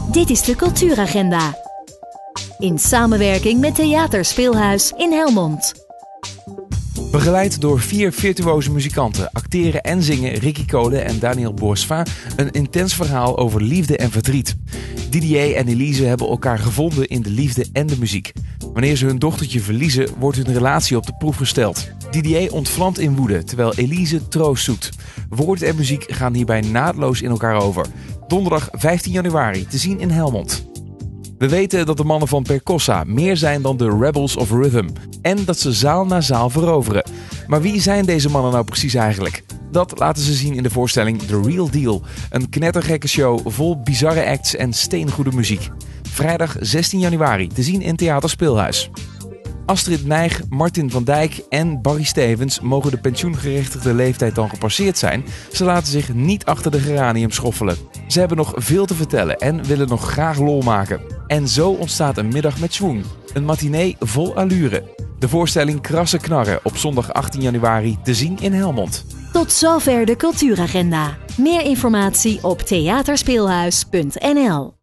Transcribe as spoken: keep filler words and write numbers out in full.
Dit is de Cultuuragenda. In samenwerking met Theater Speelhuis in Helmond. Begeleid door vier virtuoze muzikanten, acteren en zingen Ricky Kolen en Daniel Boersva een intens verhaal over liefde en verdriet. Didier en Elise hebben elkaar gevonden in de liefde en de muziek. Wanneer ze hun dochtertje verliezen, wordt hun relatie op de proef gesteld. Didier ontvlamt in woede, terwijl Elise troost zoekt. Woord en muziek gaan hierbij naadloos in elkaar over. Donderdag vijftien januari te zien in Helmond. We weten dat de mannen van Percossa meer zijn dan de Rebels of Rhythm. En dat ze zaal na zaal veroveren. Maar wie zijn deze mannen nou precies eigenlijk? Dat laten ze zien in de voorstelling The Real Deal. Een knettergekke show vol bizarre acts en steengoede muziek. Vrijdag zestien januari te zien in Theater Speelhuis. Astrid Nijg, Martin van Dijk en Barry Stevens mogen de pensioengerechtigde leeftijd dan gepasseerd zijn. Ze laten zich niet achter de geranium schoffelen. Ze hebben nog veel te vertellen en willen nog graag lol maken. En zo ontstaat een middag met schwung. Een matinee vol allure. De voorstelling Krassen Knarren op zondag achttien januari te zien in Helmond. Tot zover de Cultuuragenda. Meer informatie op theaterspeelhuis punt n l.